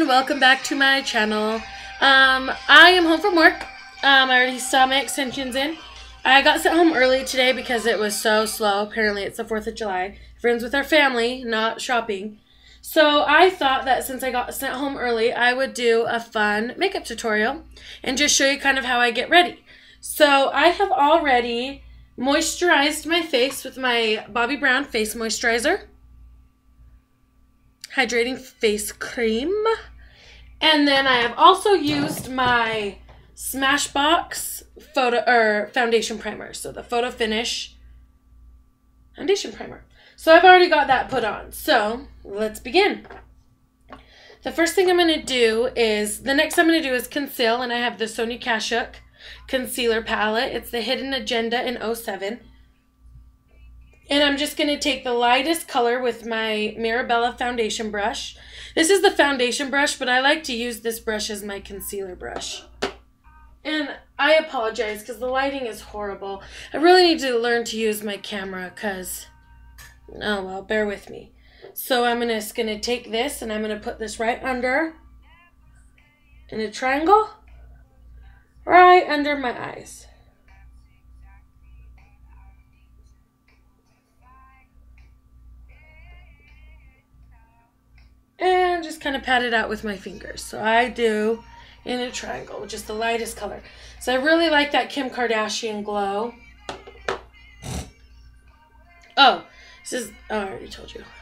everyone, welcome back to my channel. I am home from work. I already saw my extensions in. I got sent home early today because it was so slow. Apparently it's the 4th of July. Friends with our family, not shopping. So I thought that since I got sent home early, I would do a fun makeup tutorial and just show you kind of how I get ready. So I have already moisturized my face with my Bobbi Brown face moisturizer, hydrating face cream, and then I have also used my Smashbox foundation primer, so the Photo Finish foundation primer. So I've already got that put on. So let's begin. The first thing I'm going to do is, the next I'm going to do is conceal, and I have the Sonia Kashuk concealer palette. It's the Hidden Agenda in 07. And I'm just going to take the lightest color with my Mirabella foundation brush. This is the foundation brush, but I like to use this brush as my concealer brush. And I apologize because the lighting is horrible. I really need to learn to use my camera because, oh well, bear with me. So I'm just going to take this and I'm going to put this right under in a triangle, right under my eyes. And just kind of pat it out with my fingers. So I do in a triangle, just the lightest color. So I really like that Kim Kardashian glow. Oh, this is, oh, I already told you.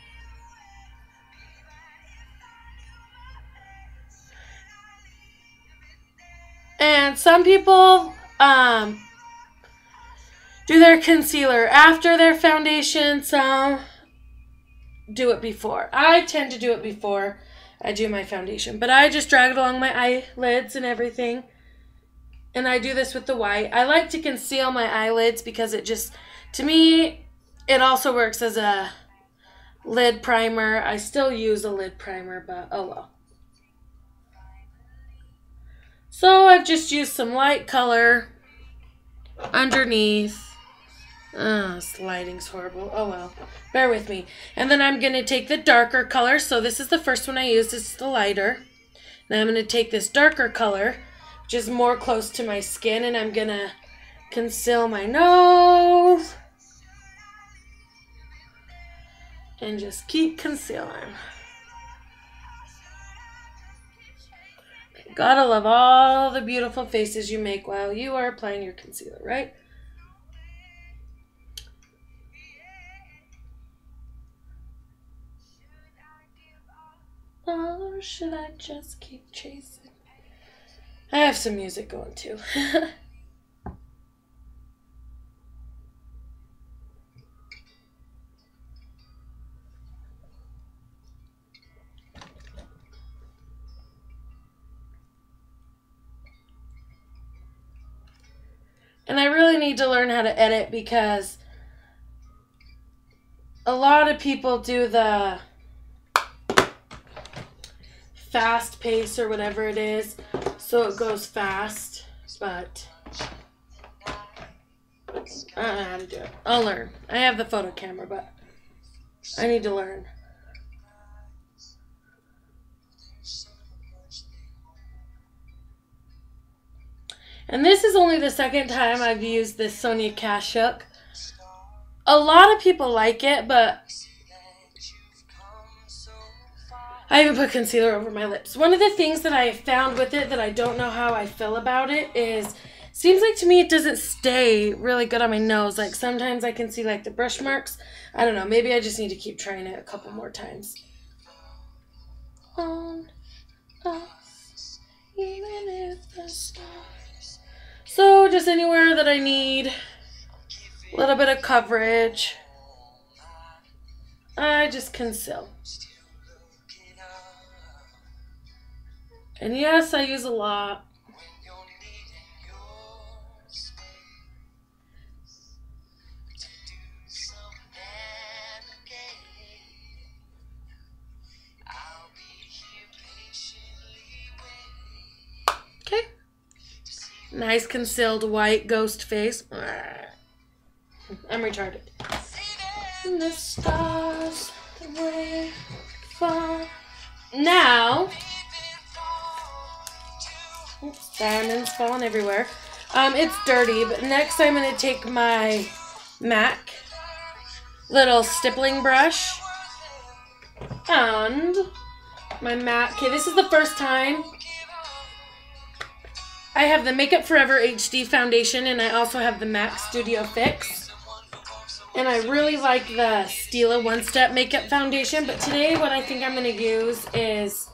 And some people do their concealer after their foundation, some do it before. I tend to do it before I do my foundation, but I just drag it along my eyelids and everything. And I do this with the white. I like to conceal my eyelids because it just, to me, it also works as a lid primer. I still use a lid primer, but oh well. So I've just used some light color underneath. This lighting's horrible. Oh well. Bear with me. And then I'm going to take the darker color. So this is the first one I used. This is the lighter. Now I'm going to take this darker color, which is more close to my skin, and I'm going to conceal my nose. And just keep concealing. Gotta love all the beautiful faces you make while you are applying your concealer, right? Or should I just keep chasing? I have some music going too. And I really need to learn how to edit because a lot of people do the fast pace or whatever it is, so it goes fast, but I don't know how to do it. I'll learn. I have the photo camera, but I need to learn. And this is only the second time I've used this Sonia Kashuk. A lot of people like it, but I even put concealer over my lips. One of the things that I found with it that I don't know how I feel about it is, seems like to me it doesn't stay really good on my nose. Like sometimes I can see like the brush marks. I don't know. Maybe I just need to keep trying it a couple more times. On us, even if the stars. So just anywhere that I need a little bit of coverage, I just conceal. And yes, I use a lot. Okay. Nice concealed white ghost face. I'm retarded. The stars away from. Now Diamonds falling everywhere. It's dirty, but next I'm going to take my MAC little stippling brush and my MAC. Okay, this is the first time I have the Makeup Forever HD foundation, and I also have the MAC Studio Fix. And I really like the Stila One Step Makeup Foundation, but today what I think I'm going to use is...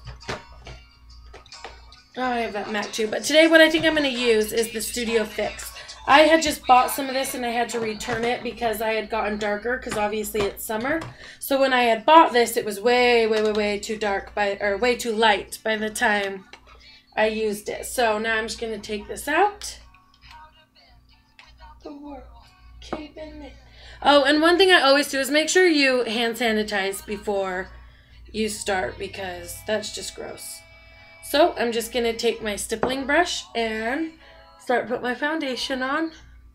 Oh, I have that MAC too. But today what I think I'm going to use is the Studio Fix. I had just bought some of this and I had to return it because I had gotten darker because obviously it's summer. So when I had bought this, it was way too dark or way too light by the time I used it. So now I'm just going to take this out. The world keeping it. Oh, and one thing I always do is make sure you hand sanitize before you start because that's just gross. So I'm just going to take my stippling brush and start put my foundation on.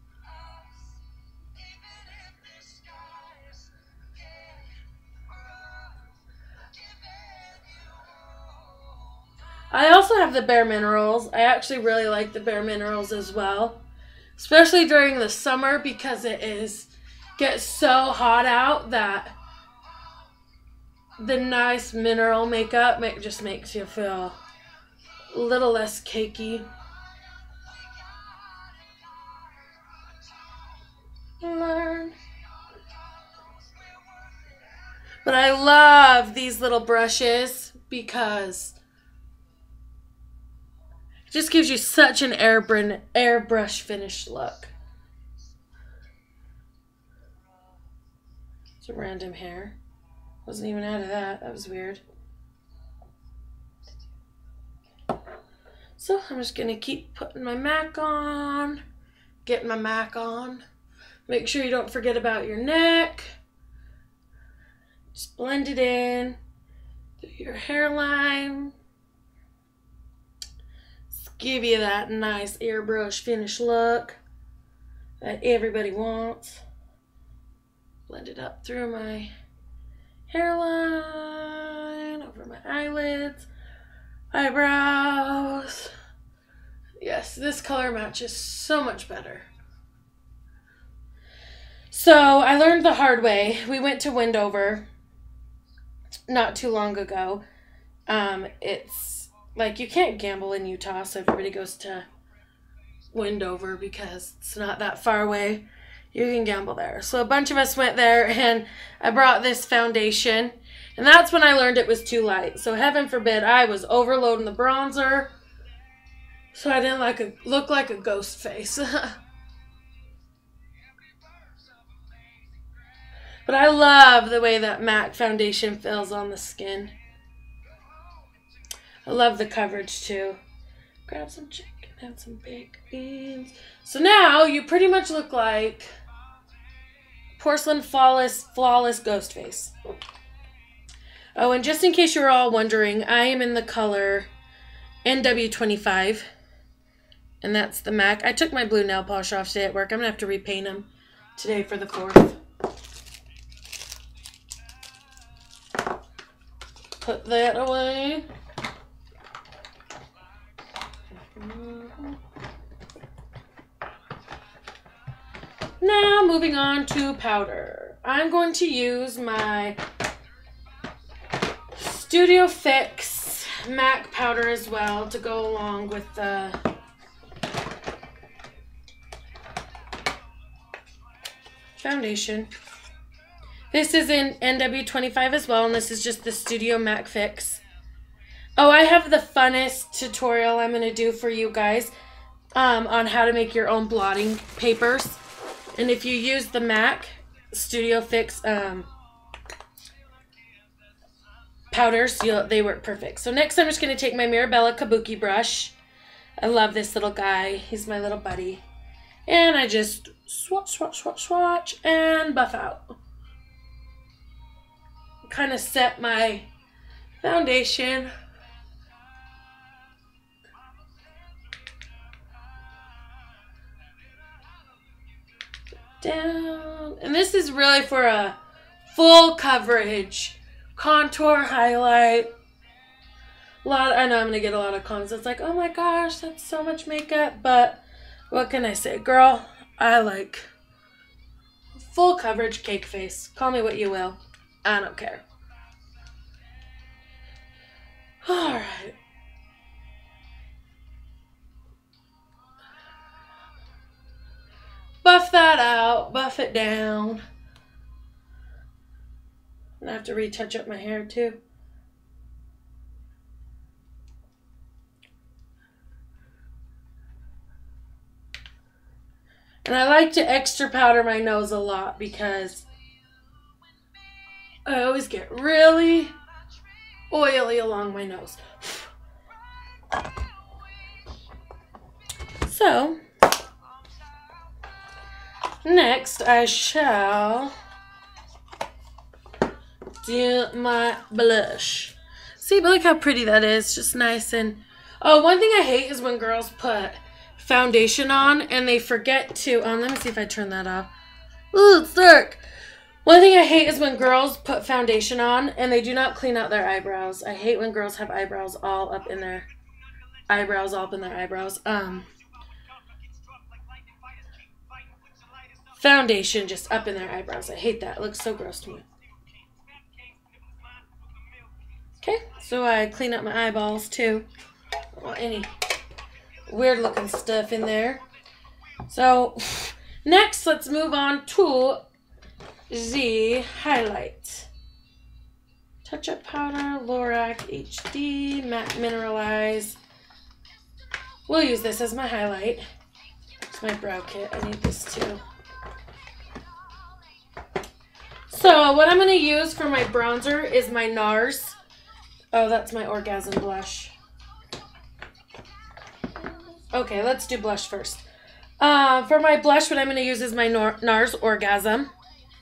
I also have the Bare Minerals. I actually really like the Bare Minerals as well, especially during the summer because gets so hot out that the nice mineral makeup just makes you feel a little less cakey. Learn. But I love these little brushes because it just gives you such an airbrush finished look. It's a random hair. Wasn't even out of that. That was weird. So I'm just going to keep putting my MAC on. Getting my MAC on. Make sure you don't forget about your neck. Just blend it in through your hairline. Just give you that nice airbrush finish look that everybody wants. Blend it up through my hairline, over my eyelids, eyebrows. Yes, this color matches so much better. So I learned the hard way. We went to Wendover not too long ago. It's like you can't gamble in Utah, so everybody goes to Wendover because it's not that far away. You can gamble there. So a bunch of us went there, and I brought this foundation, and that's when I learned it was too light. So heaven forbid I was overloading the bronzer, so I didn't look like a ghost face. But I love the way that MAC foundation feels on the skin. I love the coverage too. Grab some chicken and some baked beans. So now you pretty much look like porcelain flawless ghost face. Oh, and just in case you were all wondering, I am in the color NW25. And that's the MAC. I took my blue nail polish off today at work. I'm going to have to repaint them today for the 4th. Put that away. Now moving on to powder. I'm going to use my Studio Fix MAC powder as well to go along with the foundation. This is in NW25 as well, and this is just the Studio MAC Fix. Oh, I have the funnest tutorial I'm going to do for you guys on how to make your own blotting papers. And if you use the MAC Studio Fix powders, they work perfect. So next I'm just going to take my Mirabella Kabuki brush. I love this little guy. He's my little buddy. And I just swatch, and buff out. Kind of set my foundation. Down. And this is really for a full coverage contour highlight I know I'm going to get a lot of comments. It's like, oh my gosh, that's so much makeup. But what can I say? Girl, I like full coverage cake face. Call me what you will. I don't care. Alright. Buff that out. Buff it down. And I have to retouch up my hair too. And I like to extra powder my nose a lot because I always get really oily along my nose. So, next I shall do my blush. See, but look how pretty that is. Just nice and... Oh, one thing I hate is when girls put foundation on and they forget to... let me see if I turn that off. Ooh, it's dark. One thing I hate is when girls put foundation on and they do not clean out their eyebrows. I hate when girls have eyebrows all up in their... eyebrows. Foundation just up in their eyebrows. I hate that. It looks so gross to me. Okay, so I clean up my eyeballs too. Don't want any weird looking stuff in there. So next, let's move on to the highlight. Touch-up powder, Lorac HD, matte mineralize. We'll use this as my highlight. It's my brow kit. I need this too. So what I'm going to use for my bronzer is my NARS. Oh, that's my Orgasm blush. Okay, let's do blush first. For my blush, what I'm going to use is my NARS Orgasm.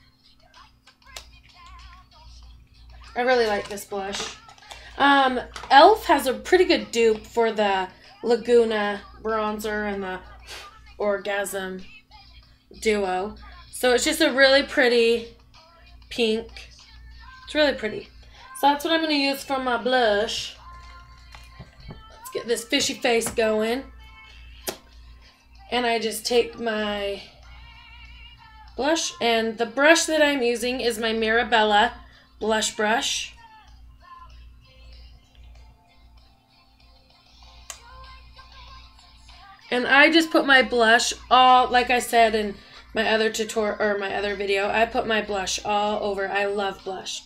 I really like this blush. e.l.f. has a pretty good dupe for the Laguna bronzer and the Orgasm duo. So it's just a really pretty pink. It's really pretty. So that's what I'm going to use for my blush. Let's get this fishy face going. And I just take my blush, and the brush that I'm using is my Mirabella blush brush. And I just put my blush all, like I said in my other tutorial or my other video, I put my blush all over. I love blush.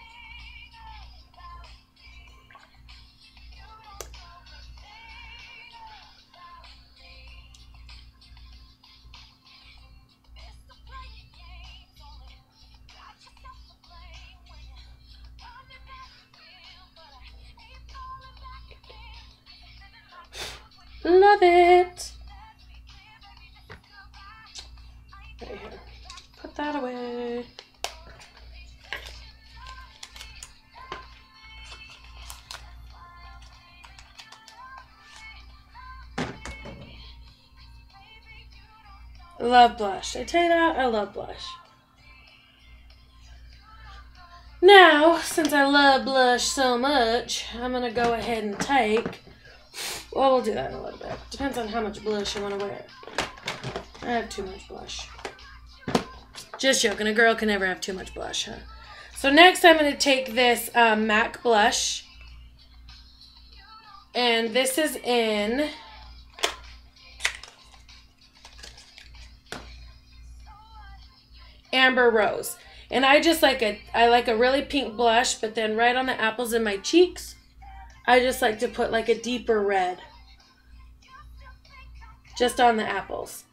Love it. Right here. Put that away. Love blush. I tell you that, I love blush. Now, since I love blush so much, I'm going to go ahead and take... Well, we'll do that in a little bit. Depends on how much blush you want to wear. I have too much blush. Just joking. A girl can never have too much blush, huh? So next I'm going to take this MAC blush. And this is in... Amber Rose. And I just like I like a really pink blush, but then right on the apples in my cheeks, I just like to put like a deeper red. Just on the apples.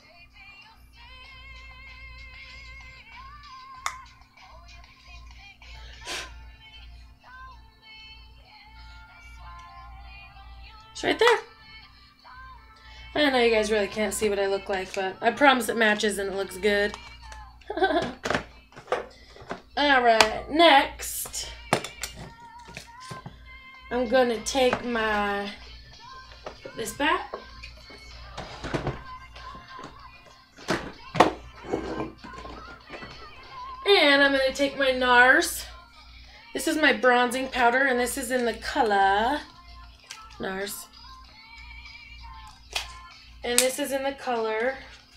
It's right there. I know you guys really can't see what I look like, but I promise it matches and it looks good. Alright, next I'm going to take my, put this back. And I'm going to take my NARS. This is my bronzing powder, and this is in the color NARS. And this is in the color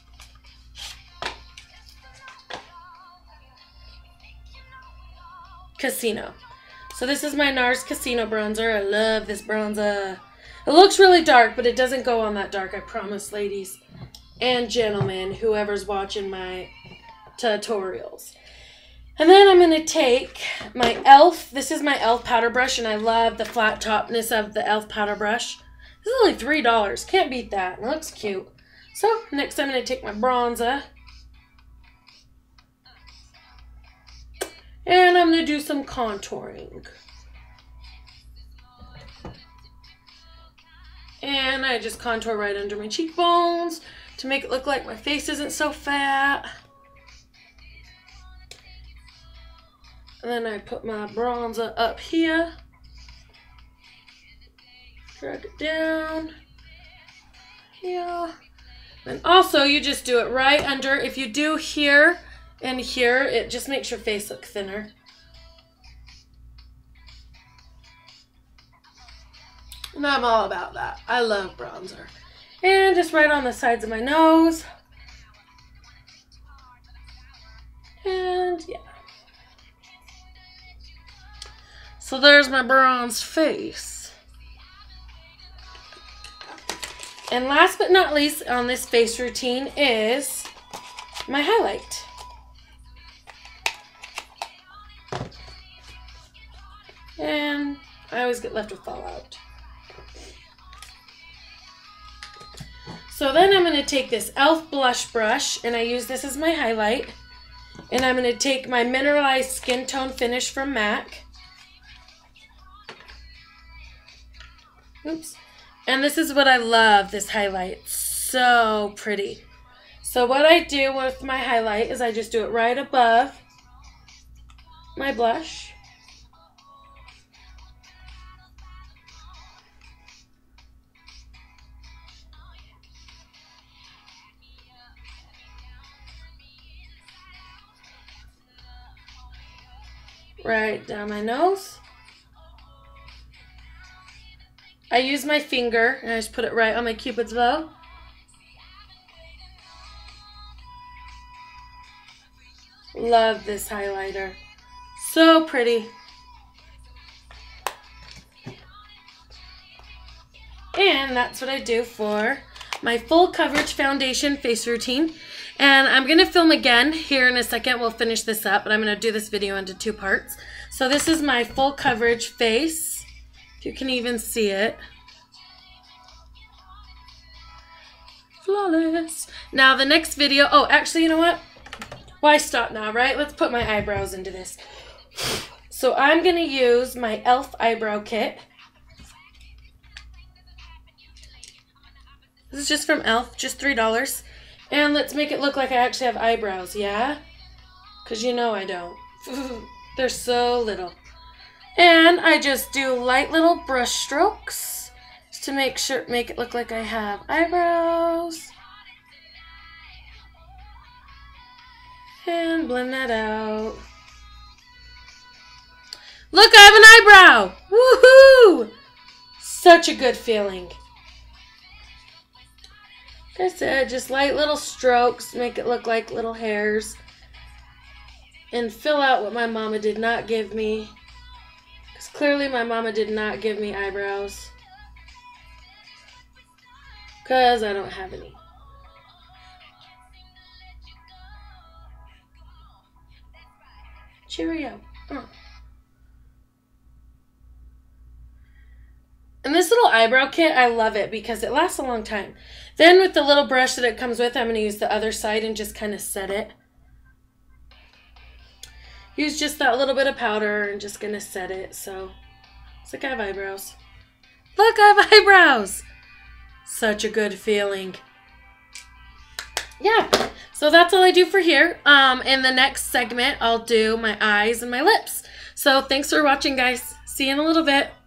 Casino. So this is my NARS Casino bronzer. I love this bronzer. It looks really dark, but it doesn't go on that dark, I promise, ladies and gentlemen, whoever's watching my tutorials. And then I'm going to take my e.l.f. This is my e.l.f. powder brush, and I love the flat topness of the e.l.f. powder brush. This is only $3. Can't beat that. It looks cute. So next I'm going to take my bronzer. And I'm going to do some contouring. And I just contour right under my cheekbones to make it look like my face isn't so fat. And then I put my bronzer up here. Drag it down. Here. And also you just do it right under. If you do here and here, it just makes your face look thinner. And I'm all about that. I love bronzer. And just right on the sides of my nose. And yeah. So there's my bronzed face. And last but not least on this face routine is my highlight. And I always get left with fallout. So then I'm going to take this e.l.f. blush brush, and I use this as my highlight. And I'm going to take my Mineralized Skin Tone Finish from MAC. Oops. And this is what I love, this highlight. So pretty. So what I do with my highlight is I just do it right above my blush. Right down my nose. I use my finger and I just put it right on my Cupid's bow. Love this highlighter. So pretty. And that's what I do for my full coverage foundation face routine. And I'm going to film again here in a second. We'll finish this up, but I'm going to do this video into 2 parts. So this is my full coverage face. If you can even see it. Flawless. Now the next video, oh, actually, you know what? Why stop now, right? Let's put my eyebrows into this. So I'm going to use my e.l.f. eyebrow kit. This is just from e.l.f., just $3. And let's make it look like I actually have eyebrows, yeah? Because you know I don't. They're so little. And I just do light little brush strokes just to make it look like I have eyebrows. And blend that out. Look, I have an eyebrow! Woohoo! Such a good feeling. Like I said, just light little strokes, make it look like little hairs. And fill out what my mama did not give me. Because clearly my mama did not give me eyebrows. Because I don't have any. Cheerio. Oh. And this little eyebrow kit, I love it because it lasts a long time. Then with the little brush that it comes with, I'm going to use the other side and just kind of set it. Use just that little bit of powder and just going to set it. So it's like I have eyebrows. Look, I have eyebrows. Such a good feeling. Yeah, so that's all I do for here. In the next segment, I'll do my eyes and my lips. So thanks for watching, guys. See you in a little bit.